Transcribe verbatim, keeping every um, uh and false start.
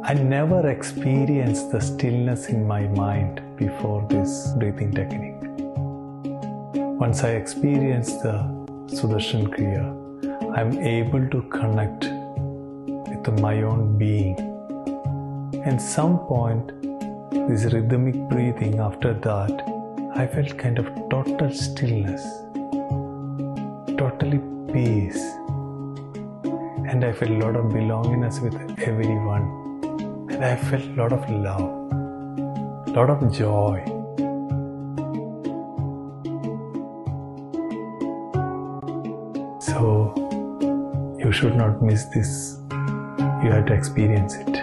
I never experienced the stillness in my mind before this breathing technique. Once I experience the Sudarshan Kriya, I am able to connect with my own being. At some point, this rhythmic breathing, after that, I felt kind of total stillness, totally peace, and I felt a lot of belongingness with everyone, and I felt a lot of love, a lot of joy. So, you should not miss this. You have to experience it.